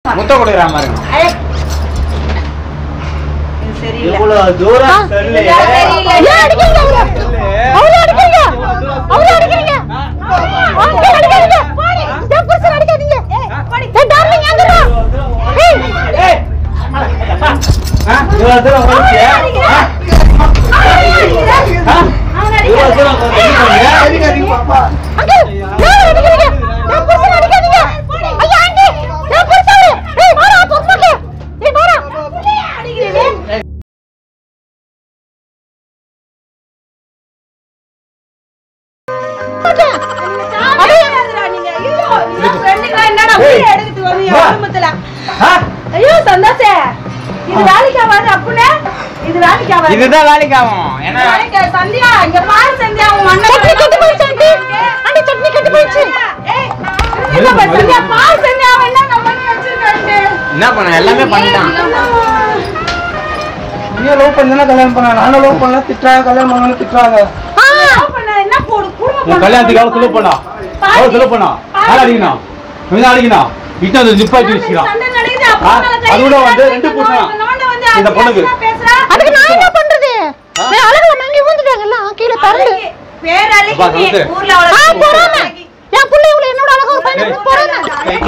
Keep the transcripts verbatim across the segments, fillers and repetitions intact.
முத்த கொடுக்குறா பாருங்க. சரி இவ்வளவு தூரம் சொல்லு. ஏன் அடிக்கிறீங்க அவரை? அவரை அடிக்கிறீங்க. அவரை அடிக்கிறீங்க. அவரை அடிக்கிறீங்க. போடி. என் புருஷன் அடிக்காதீங்க. போடி. ஏய் டார்லிங் ஏங்கடா. ஏய் ஏய். ஆ இவ்வளவு தூரம் வந்துச்சு. ஆ அவன் அடிக்காத. இவ்வளவு தூரம் வந்துச்சு. அடிக்காதீங்க பாப்பா. அங்கிள் ஏன் அடிக்கிறீங்க? என் புருஷன் அடிக்காதீங்க. ஐயா ஆண்டி என் புருஷன். ஏய் வாடா பொறுமையா. ஏய் வாடா. அடிக்கிறீங்க. ஐயோ சந்தோஷ இது வேலைக்கு ஆகாது அப்புனே இது வேலைக்கு ஆகாது இதுதான் வேலைக்கு ஆகும். ஏன்னா வேலைக்கு சந்தியா இங்க பாரு சந்தியா உன் மண்ணை சட்னி கெட்டு போயிடுச்சு ஆண்டி. ஆண்டி சட்னி கெட்டு போயிடுச்சு. ஏய் இல்ல பா சந்தியா பாரு சந்தியா அவன் என்ன நம்ம வச்சிருக்கானே என்ன பண்ண எல்லாமே பண்ணிட்டான். நீ லவ் பண்ணா கல்யாணம் பண்ணா நானும் லவ் பண்ணல திட்டாங்க கல்யாணம் பண்ணாலும் திட்டாங்க. ஆ பண்ண என்ன போடு குடும்ப உன் கல்யாணத்துக்கு அவ சொல்ல பண்ணா. அவ சொல்ல பண்ணா. யார் அடிக்கணும்? நீ தான் அடிக்கணும். இட்ட வந்து நிப்பாட்டி வச்சிரா. சண்டை நடக்குது அப்ப அதோட வந்து ரெண்டு புருஷன். இந்த பொண்ணுக்கு அதுக்கு நான் என்ன பண்றது? நான் அழகுல மங்கி ஊந்துட்டாங்கல்ல கீழ தரண்டு. பேர் அழிக்கி ஊர்ல ஆ அவள போறாம. என் புள்ள இவ்வளவு என்னோட அழகா ஒரு பையன் போறாம.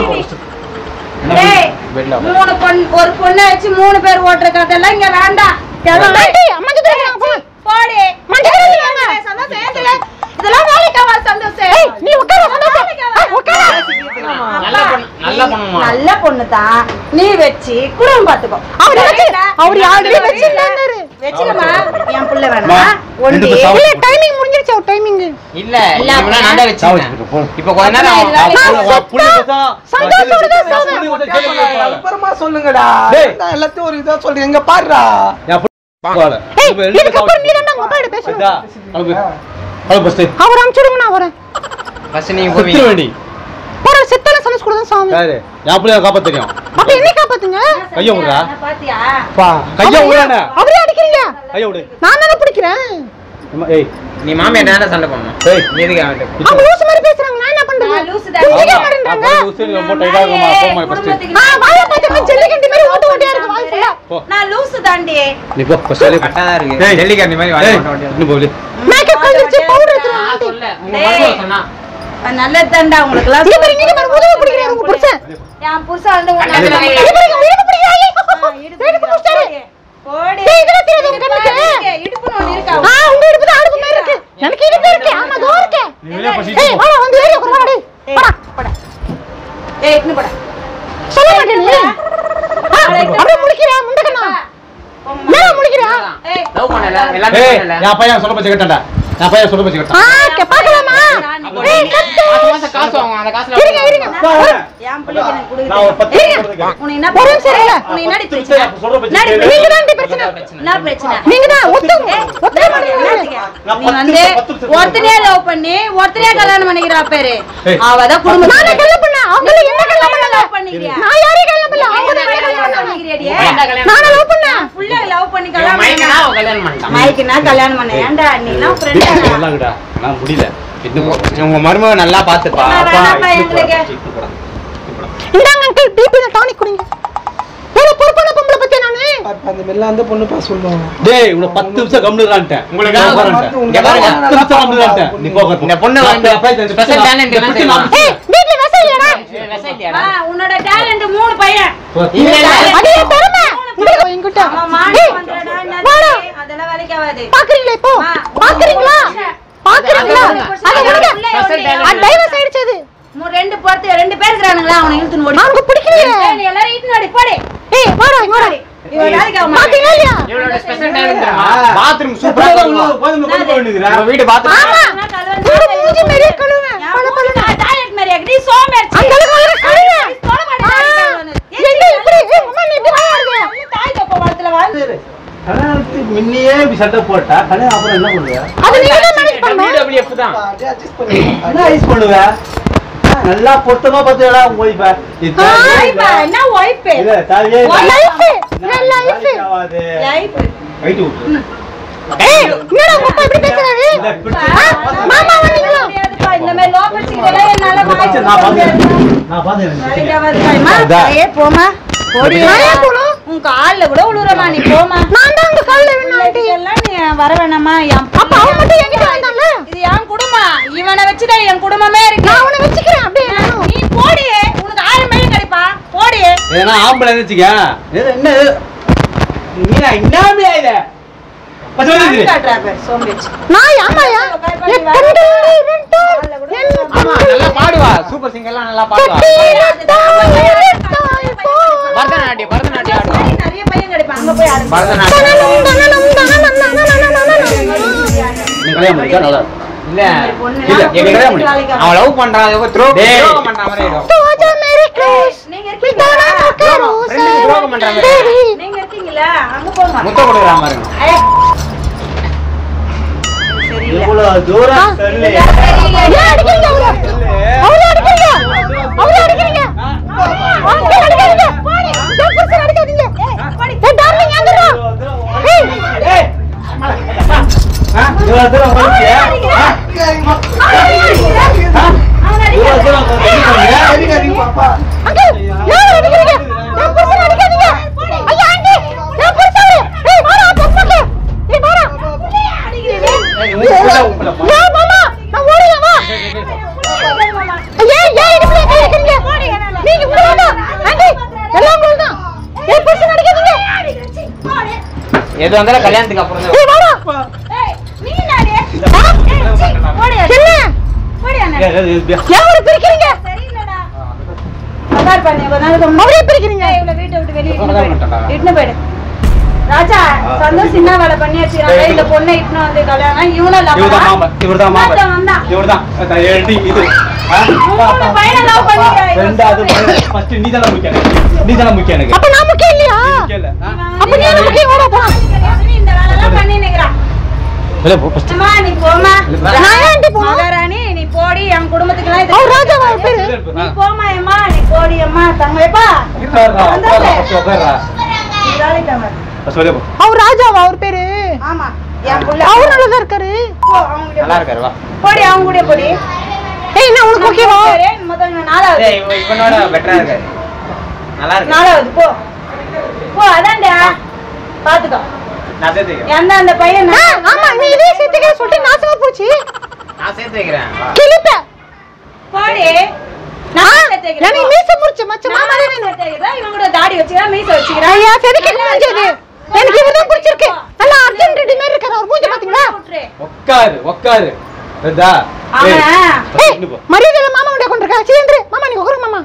ஏய் மூணு பொண்ணு ஒரு பொண்ணை வச்சு மூணு பேர் ஓட்டுற கதையெல்லாம் இங்க வேண்டாம். ஆண்டி அம்மா கிட்ட இருக்காங்க போ. போடி மஞ்சள் வாங்க. சந்தோஷம் ஏத்துங்க. இதெல்லாம் வேலைக்கு ஆகாது சந்தோஷம். ஏய் நீ உட்கார சந்தோஷம். உட்கார. நல்லா பொண்ணு நல்லா பண்ணுமா. நல்ல பொண்ணு தான் நீ வெச்சி குடும்பம் பாத்துக்கோ. அவர் வெச்சு அவர் யாரே வெச்சிட்டாரு. வெச்சிலமா என் புள்ள வேணா மா, ஒண்டி ரெண்டு பேர் இல்ல டைமிங் முடிஞ்சிருச்சு அவர் டைமிங். இல்ல இவனா நட வெச்சிட்டேன். இப்போ கொஞ்ச நேரம் புள்ள பேசா. சந்தோஷோட தான் சொல்றேன். அப்புறமா சொல்லுங்கடா. நான் எல்லாத்தையும் ஒரு இதா சொல்றேன். எங்க பாருடா. ஏய் இதுக்கு அப்புறம் நீ தான் மொபைல் பேசணும். Hello first. அவர் அனுப்பிடுங்க நான் வரேன். ஃபர்ஸ்ட் நீங்க குத்தி போவீங்க. வேண்டி. போற செத்தல சமஸ் கூட தான் சாமி. யாரு? யா புள்ள காப்ப தெரியும். அப்ப என்ன காப்பாத்துங்க? கைய விடுடா. பாத்தியா பா கைய விடுடா. அவரே அடிக்கிறீங்க. கைய விடு. நான் தான பிடிக்கிறேன். ஏய் நீ மாமியார் என்ன சண்டை பண்ணணும்? ஏய் எதுக்கு அவன்கிட்ட? அவங்க லூஸ் மாதிரி பேசுறாங்க. நான் என்ன பண்றது? நான் லூசு தான். புரிஞ்சுக்க மாட்டேன்றாங்க. அப்ப லூசு ரொம்ப டைட்டா இருக்குமா? போமா ஃபர்ஸ்ட். ஆ வாய பாத்து ஜெல்லிகண்டி மாதிரி ஓட்ட ஓட்டியா இருக்கு வாய் ஃபுல்லா. நான் லூசு தாண்டி. நீ போ ஃபர்ஸ்ட். கட்டா இருக்கு. டெல்லிக்காரனி மாதிரி வாய் போட்டு ஓடியா. நீ போடு. மேக்கப் கழிச்சு பவுடர் எடுத்து நான் ஆண்டி. சொல்ல உங்க மருமக சொன்னா. நல்லது தாண்டா உங்களுக்கு எல்லாம். இங்க பாருங்க இங்க பாருங்க உதவ பிடிக்கிறாரு உங்க புருஷன். என் புருஷன் வந்து உன்னை கண்ணாடி இங்க பாருங்க உதவ பிடிக்கிறாரு. இடுப்பு பிடிச்சாரு. போடி. டேய் இதெல்லாம் தெரியாது உங்க கண்ணுக்கு. இடுப்புன்னு ஒண்ணு இருக்கா? ஆ உங்க இடுப்பு தான் அடுப்பு மாதிரி இருக்கு. எனக்கு இடுப்பு இருக்கு. ஆமா தோ இருக்கு. நீ வெளிய பசிட்டு ஏய் வாடா வந்து ஏறியா குறவா டேய். வாடா. போடா. ஏய் இட்னு போடா. சொல்ல மாட்டேன் நீ. அப்படியே முழிக்கிறா முண்டக்கண்ணா. ஏன் முழிக்கிறா? ஏய் லவ் பண்ணல ஏய் எல்லாத்தையும் பண்ணல. யா பையன் சொல்ல பச்சை கட்டடா. யா பையன் சொல்ல பச்சை கட்டடா. ஆ கே பார்க்கலாமா? ஏய் கத்து. மாசம் மாசம் காசு வாங்குவோம். அந்த காசுல இருங்க இருங்க. என் பிள்ளைக்கு எனக்கு கொடுக்குது. நான் ஒரு பத்து கொடுத்துக்கேன். உனக்கு என்ன ஒரு நிமிஷம் இருங்க. உனக்கு என்னடி பிரச்சனை? சொல்ற பச்சை என்னடி கேளு. நீங்க தான் பிரச்சனை. என்ன பிரச்சனை? நீங்க தான் ஒத்துங்க. ஒத்துக்க மாட்டீங்க. நீ வந்து ஒருத்தனே லவ் பண்ணி ஒருத்தனே கல்யாணம் பண்ணிக்கிறா பேரு. அவதான் குடும்பம். நானே கல்யாணம் பண்ண. அவங்க என்ன கல்யாணம் பண்ணல. லவ் பண்ணிக்கிறியா? நான் யாரையும் கல்யாணம் பண்ணல. அவங்க தான் கல்யாணம் கல்யாணம் பண்ணாங்க. பண்ணிக்கிறியாடி? நானே லவ் பண்ணேன். ஃபுல்லா லவ் பண்ணி இவன் கல்யாணம் மைக்கனா பண்ணா. அவ கல்யாணம் பண்ணிட்டான். மைக்குனா கல்யாணம் பண்ண. ஏன்டா நீலாம் ஃப்ரெண்ட் எல்லாம்டா. நான் முடியல. இன்னும் உங்க மருமக நல்லா பாத்துப்பா. வேணாப்பா எங்களுக்கு. இந்தாங்க அங்கிள் பிபி ல டானிக் குடிங்க. ஏல பொறுப்பான பொம்பளை பத்தி நானு. அந்த மெல்ல அந்த பொண்ணு பா சொல்லுவாங்க. டேய் உன பத்து நிமிஷம் கம்னுறான்ட்டேன். உங்களுக்கு இங்க பாருங்க பத்து நிமிஷம் கம்னுறான்ட்டேன். நீ போக. இந்த பொண்ணு வந்து ஸ்பெஷல் டாலன்ட் என்ன தெரியுமா? ஏய் வீட்ல வெசையடா. வெசைட்டியாடா? வா உன்னோட டேலண்ட் மூணு பையன். இல்ல இல்ல. அது என் பெருமை. உங்களுக்கு இங்கிட்ட. அவன் மாட்டி வந்துடா வாடா. அதெல்லாம் வேலைக்கு ஆகாது. பாக்குறீங்களா இப்போ? பாக்குறீங்களா? பாக்குறீங்களா? அது விடுங்க. அது டைவர்ஸ் ஆயிடுச்சு அது. மூ- ரெண்டு பொறுத்து ரெண்டு பேர் இருக்கானுங்களா அவனை இழுத்துன்னு ஓடி. நாங்க பிடிக்கலையே. ஏய், நீ எல்லாரும் இழுத்துன்னு ஓடி போடி. ஏய் வாடா இங்க வாடா. இவன் வேலைக்கு ஆக மாட்டான். பாத்தீங்களா இல்லையா? இவளோட ஸ்பெஷல் டாலன்ட் தெரியுமா? பாத்ரூம் சூப்பரா சூப்பரா உள்ள பண்ணுவா. போய் நம்ம கொண்டு வேண்டியதுடா. நம்ம வீடு பாத்ரூம். ஆமா. நான் கழுவன் வீடு தான் மூஞ்சி மேலே கழுவேன். என் பல பல மூஞ்சி நான் டாய்லெட் மாதிரி ஆகுது. நீ சோம்பேறி. அந்த அளவுக்கு வர கழுவேன். சொல்ல மாட்டேன். எங்க இப்படி ஏய் அம்மா நீ இப்படி வாங்க. தாய் தப்ப வாழ்த்துல வாழ். கல்யாணத்துக்கு முன்னையே இப்படி சண்டை போட்டா கல்யாணம் அப்புறம் என்ன பண்ணுவ? அது நீங்க தான் மேனேஜ் பண்ணணும். டபிள்யூஎஃப் தான். என்ன ஐஸ் பண்ணுவ? நல்லா பொருத்தமா பாத்துடா உங்க ஒய்ஃப. இது ஒய்ஃபா என்ன ஒய்ஃப்? இல்ல தாயே லைஃப் நல்ல லைஃப். ஆவாது. லைஃப். ரைட் விட்டு. ஏய் என்னடா உங்க அப்பா இப்படி பேசுறாரு? இந்த பிடிச்சு மாமா வந்தீங்களா? முடியாதுப்பா. இந்த இந்த மாதிரி லோ பட்சிக்கிறதே என்னால வாங்கி நான் பாத்தேன் நான் பாத்தேன் ஏ போமா போடி உன் கால்ல கூட உளுறமா நீ போமா நான் தான் உங்க கால்ல விழுந்தாண்டி எல்லாம் நீ வர வேணாமா அப்ப அவன் மட்டும் என்கிட்ட வந்தான்ல இது என் குடும்பம் இவனை வச்சுட்டா என் குடும்பமே இருக்கு நான் அவனை வச்சுக்கிறேன் அப்படியே நீ போடி உனக்கு ஆயிரம் பையன் கிடைப்பா போடி ஏன்னா ஆம்பளை வச்சுக்க என்ன நீ என்னமே இத பச்சை வந்து காட்றா பேர் சோம்பேச்சு நான் ஆமாயா எத்தனை ரெண்டு ஆமா நல்லா பாடுவா சூப்பர் சிங்கர்லாம் நல்லா பாடுவா பரதநாட்டியம் பரதநாட்டியம் ஆடுவா நிறைய பையன் கிடைப்பா அங்க போய் ஆடு பரதநாட்டியம் நீ கல்யாணம் பண்ணிக்க நல்லா இல்ல இல்ல எங்க கல்யாணம் பண்ணி அவன் லவ் பண்றான் ஏதோ த்ரோ துரோகம் பண்ற மாதிரி இருக்கும் தோஜா மேரே க்ளோஸ் நீங்க இருக்கீங்களா ஃப்ரெண்டுக்கு துரோகம் பண்ற மாதிரி நீங்க இருக்கீங்களா அங்க போங்க முத்த கொடுக்குற மாதிரி இருக்கும் ஏய். சரியில்லை இவ்வளவு தூரம் சொல்லு ஏன் அடிக்கிறீங்க அவள அவள அடிக்கிறீங்க அவள அடிக்கிறீங்க அவள அடிக்கிறீங்க ஏன் புருஷன் அடிக்காதீங்க ஏய் டார்லிங் எங்கடா ஏய் ஏய் இவ்வளவு தூரம் போறியா இவ்வளவு தூரம் போறியா அடிக்காதீங்க பாப்பா அங்கிள் ஏன் அடிக்கிறீங்க ஏன் புருஷன் அடிக்காதீங்க ஐயா ஆண்டி ஏன் புருஷன் ஏய் வாடா பப்பக்கு ஏய் வாடா ஏய் மாமா நான் ஓடியா வா ஏய் ஏய் இடுப்புல கை வைக்கிறீங்க நீங்க உள்ள வாங்க ஆண்டி எல்லாம் உங்களுக்கு தான் ஏய் புருஷன் அடிக்காதீங்க எது வந்தாலும் கல்யாணத்துக்கு அப்புறம் தான் ஏய் வாடா ஏய் நீ நாடே போடி என்ன போடி அண்ணா ஏன் ஒரு பிரிக்கிறீங்க சரியில்லடா பகார் பண்ணி வந்தால அவரே பிரிக்கிறீங்க இவள வீட்டை விட்டு வெளிய இட்னு போய்டு ராஜா சந்தோஷ் சின்ன வேலை பண்ணி வச்சிராங்க இந்த பொண்ணை இட்னு வந்து கல்யாணம் இவன இவர்தான் மாமா இவர்தான் மாமா வந்தா இவர்தான் எழுதி இது மூணு பையனை லவ் பண்ணிட்டாய் ரெண்டாவது ஃபர்ஸ்ட் நீ தான முக்கியம் நீ தான முக்கியம் எனக்கு அப்ப நான் முக்கியம் இல்லையா இல்ல அப்ப நீ எனக்கு முக்கியம் வாடா போ நீ இந்த வேலை எல்லாம் பண்ணி நிக்கறா இல்ல ஃபர்ஸ்ட் அம்மா நீ போமா நான் ஏன்டி போணும்? மகாராணி நீ போடி என் குடும்பத்துக்குலாம் இது அவர் ராஜாவா அவர் பேரு நீ போமா அம்மா நீ போடி அம்மா தங்கவேப்பா உட்கார்றா ஃபர்ஸ்ட் உட்கார்றா இதாலிட்டாங்க சொல்லு போ அவர் ராஜாவா அவர் பேரு ஆமா என் புள்ள அவர் நல்லா தான் இருக்காரு போ அவங்க நல்லா இருக்காரு வா போடி அவங்க கூட போடி ஏய் நான் உனக்கு ஓகேவா சரி முதல்ல நாலாவது ஏய் இவ இவனோட பெட்டரா இருக்காரு நல்லா இருக்கு நாலாவது போ போ அதான்டா பாத்துக்கோ நான் சேர்த்து வைக்கிறேன் எந்த அந்த பையன் ஆ, ஆமா நீ இதே சேர்த்துக்க சொல்லிட்டு நாசமா போச்சு நான் சேர்த்து வைக்கிறேன் வா. கிளிப்ப போடி நான் எனக்கு மீச முறிச்ச மச்ச மாமா இவங்க கூட தாடி வச்சுக்கிறா மீச வச்சுக்கிறா ஐயா சரிக்கு முடிஞ்சது எனக்கு இவதான் பிடிச்சிருக்கு நல்லா அர்ஜென்ட் ரெடி மாதிரி இருக்காரு அவர் மூஞ்ச பாத்தீங்களா உட்காரு உட்காரு ரெண்டா அவன் ஏய் மரியாதை மாமா உடைய கொண்டிருக்கா சீந்திரு மாமா நீ உட்காரு மாமா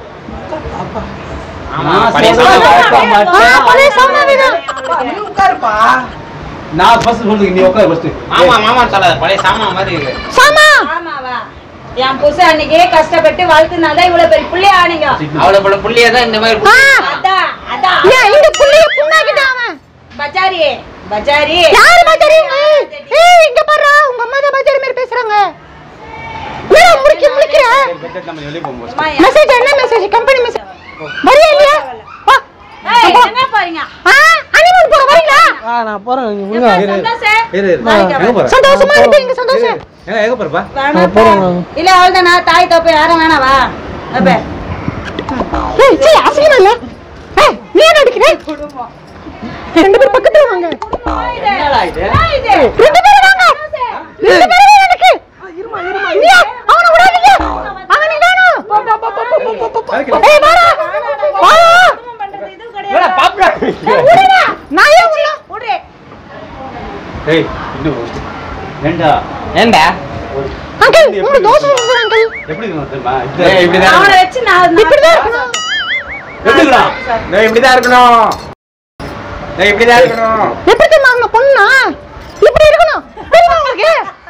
ஆமா நான் பழைய சொல்றேன். சாமான். ஆ பழைய சாமான் தான் நீ உட்காருப்பா நான் ஃபர்ஸ்ட் சொல்றேன் நீ உட்காரு ஃபர்ஸ்ட் மாமா மாமான்னு சொல்லாத பழைய சாமான் மாதிரி இருக்கு சாமா ஆமாவா என் புருஷ அன்னைக்கே கஷ்டப்பட்டு வளர்த்துனால இவ்வளவு பெரிய புள்ளைய ஆனீங்க அவளை போல புள்ளியே தான் இந்த மாதிரி ஆ அதான் அதான் ஏன் இந்த புள்ளைய புண்ணாக்கிட்டான் அவன் பஜாரி பஜாரி யாரு பஜாரி ஏய் இங்க பாரு உங்க அம்மா தான் பஜாரி மாதிரி பேசுறாங்க ஏய் முறுக்கி முறுக்கிற பட்ஜெட் நம்ம வெளிய போவோம் அம்மா, என் மெசேஜ் என்ன மெசேஜ் கம்பெனி மெசேஜ் வரியா இல்லையா வா ஏய், எங்க போறீங்க ஆ அனிமல் போற வரீங்களா நான் போறேன் எப்பா, சந்தோஷம்? இரு இரு நாளைக்கு எங்க போற சந்தோஷமா இருப்பீங்க சந்தோஷம் எங்க எங்க போறப்பா வேணாப்பா. இல்ல அவ்வளவுதானா தாய் தோப்பு யாரும் வேணாவா அப்ப ஏய் சீ அசிங்கமா இல்ல ஏய் நீ என்ன அடிக்கிற ரெண்டு பேரும் பக்கத்துல வாங்க என்னடா இது ரெண்டு பேரும் வாங்க ரெண்டு பேரும் எனக்கு இருமா இருமா நீயா அவன விடாதீங்க அவன வேணும் ஏய் வாடா வாடா ஏடா பாப்டா விடுடா நான் ஏன் உள்ள விடு ஏய் இன்னும் ஏண்டா ஏண்டா அங்கிள் உங்க தோசை வந்து அங்கிள் எப்படி இருக்கணும் தெரியுமா ஏய், இப்படிதான் அவனை வச்சு நான் இப்படிதான் இருக்கணும் எப்படிடா நான் இப்படிதான் இருக்கணும் நான் இப்படிதான் இருக்கணும் எப்படி தெரியுமா அவங்க பொண்ணா இப்படி இருக்கணும் தெரியுமா உங்களுக்கு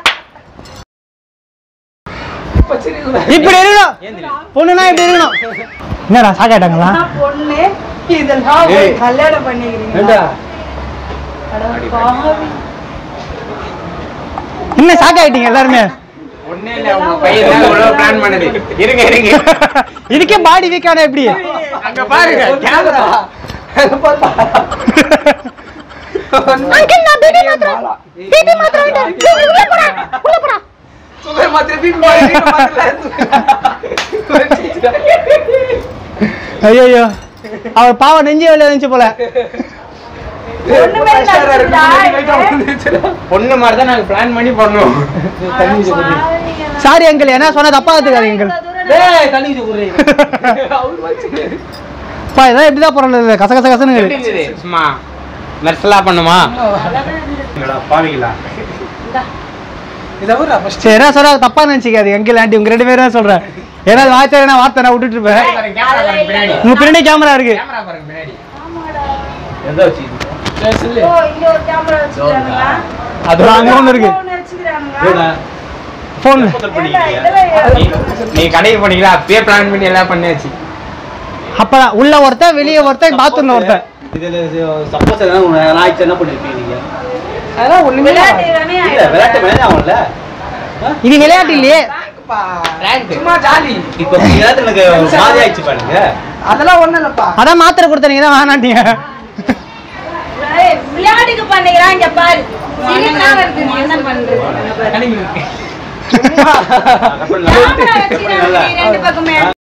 இப்படி இருக்கணும் பொண்ணுனா இப்படி இருக்கணும் என்னடா சாக்காட்டாங்களா பொண்ணு இதெல்லாம் ஏய். கல்யாணம் பண்ணிக்கிறீங்க ஏண்டா என்ன சாக்காயிட்டீங்க எல்லாருமே ஒண்ணே இல்ல உங்க பையன் தான் இவ்வளவு பிளான் பண்ணுது இருங்க இருங்க இதுக்கே பாடி வீக்கான எப்படி அங்க பாருங்க கேமரா அங்கிள் நான் பேபி மாத்திரம் பேபி மாத்திரம் உள்ள போடா உள்ள போடா சுகர் மாத்திரை பீபி மாத்திரை ஐயோ அவர் பாவம் நெஞ்சே வெளியே இருந்துச்சு போல. பொண்ணு மாதிரி தான் நாங்க பிளான் பண்ணி பண்ணோம். சாரி அங்கிள், என்ன சொன்னா தப்பா எடுத்துக்காதீங்க அங்கிள். டேய் தண்ணி ஊறே பா இதான் எப்படிதான் போறது கச கச கசன்னு சும்மா நர்ஸ்லாம் பண்ணுமா? பாவிங்களா இத ஊரா ஃபர்ஸ்ட் சரி என்ன சொல்ற தப்பா நினைச்சிக்காதீங்க அங்கிள் ஆண்டி, உங்க ரெண்டு பேரும் தான் சொல்றேன். ஏன்னா வார்த்தை என்ன வார்த்தை நான் விட்டுட்டு இருப்பேன். உங்க பின்னாடி கேமரா இருக்கு. கேமரா பாருங்க பின்னாடி. எந்த வச்சி சொல்லு ஓ இங்க ஒரு கேமரா வச்சிருக்காங்களா? அது அங்க ஒண்ணு இருக்கு. போன் வச்சிருக்காங்க. போடா போன் நீ கடைக்கு போனீங்களா? அப்பயே பிளான் பண்ணி எல்லாம் பண்ணியாச்சு. அப்பதான் உள்ள ஒருத்தன் வெளியே ஒருத்தன் பாத்ரூம்ல ஒருத்தன். இதுல சப்போஸ் எதனா நான் என்ன பண்ணிருப்பீங்க நீங்க? அதெல்லாம் ஒண்ணுமே விளையாட்டு தானே இல்ல விளையாட்டு மேல ஆகும்ல. இது விளையாட்டு இல்லையே. சும்மா ஜாலி. இப்போ விளையாட்டு எனக்கு மாதிரி ஆயிடுச்சு பாருங்க. அதெல்லாம் ஒண்ணும் இல்லப்பா. அதான் மாத்திரை கொடுத்தீங்க தான் வேணாட்டீங்க. ஏய் விளையாட்டுக்கு பண்ணிக்கிறான் இங்க பாரு. சிரிப்பா வருது நீ என்ன பண்றது? கடைக்கு இருக்கு. கேமரா வச்சிருக்காங்க ரெண்டு பக்கமே.